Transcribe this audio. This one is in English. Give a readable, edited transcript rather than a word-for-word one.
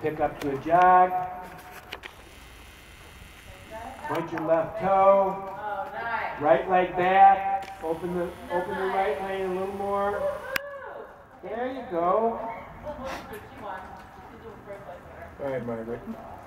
pick up to a jog. Point your left toe. Oh, nice. Right leg back. Open the right leg a little more. There you go. She won. She's doing first place winner. All right, Margaret.